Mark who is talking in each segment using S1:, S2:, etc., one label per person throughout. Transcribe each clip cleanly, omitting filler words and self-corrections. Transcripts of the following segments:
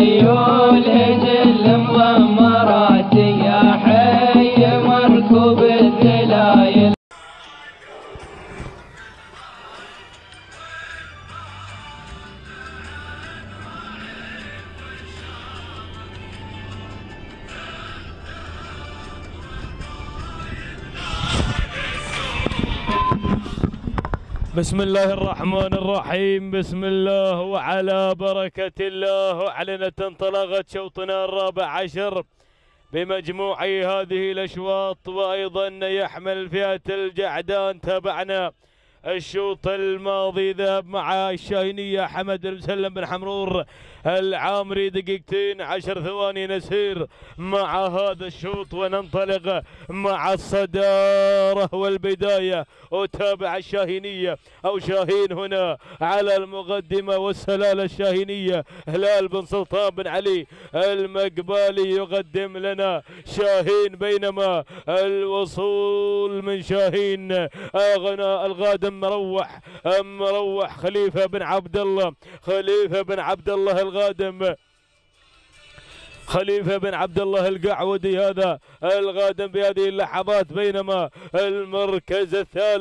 S1: خيول هجل مضمرات يا حي مركوب الذلايل.
S2: بسم الله الرحمن الرحيم، بسم الله وعلى بركة الله. أعلنت انطلاقة شوطنا الرابع عشر بمجموعي هذه الأشواط، وأيضا يحمل فئة الجعدان. تابعنا الشوط الماضي ذهب مع الشاهينية حمد بن مسلم بن حمرور العامري دقيقتين 10 ثواني. نسير مع هذا الشوط وننطلق مع الصدارة والبداية. وتابع الشاهينية أو شاهين هنا على المقدمة، والسلالة الشاهينية هلال بن سلطان بن علي المقبالي يقدم لنا شاهين، بينما الوصول من شاهين أغنى الغادم مروح خليفة بن عبد الله الغادم، خليفة بن عبد الله القعودي هذا الغادم بهذه اللحظات. بينما المركز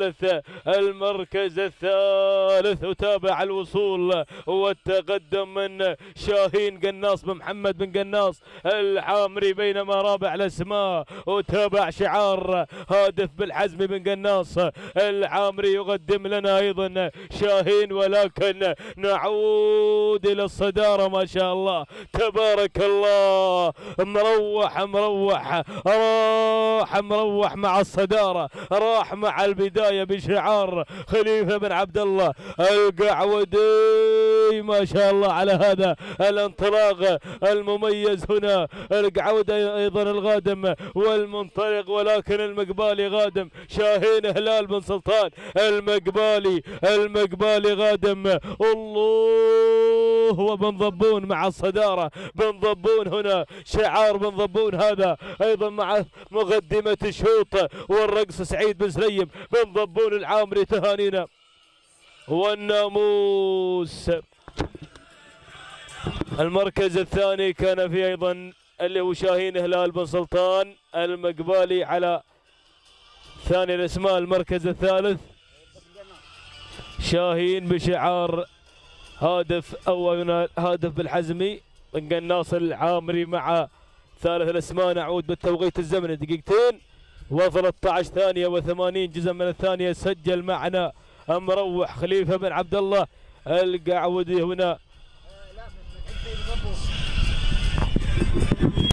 S2: الثالث وتابع الوصول والتقدم من شاهين قناص بن محمد بن قناص العامري، بينما رابع الاسماء وتابع شعار هادف بالحزم بن قناص العامري يقدم لنا ايضا شاهين. ولكن نعود الى الصدارة، ما شاء الله تبارك الله، مروح مع الصدارة، راح مع البداية بشعار خليفة بن عبد الله القعودي. ما شاء الله على هذا الانطلاق المميز هنا. القعودي ايضا الغادم والمنطلق، ولكن المقبالي غادم شاهين هلال بن سلطان المقبالي غادم. الله، وبن ضبون مع الصدارة، بن ضبون هنا شعار بن ضبون هذا ايضا مع مقدمة الشوط والرقص سعيد بن سليم بن ضبون العامري. تهانينا والناموس. المركز الثاني كان فيه ايضا اللي هو شاهين هلال بن سلطان المقبالي على ثاني الاسماء. المركز الثالث شاهين بشعار هادف بالحزمي بن قناص العامري مع ثالث الاسماء. نعود بالتوقيت الزمني دقيقتين و13 ثانية و80 جزء من الثانية. سجل معنا مروح خليفة بن عبد الله القعودي هنا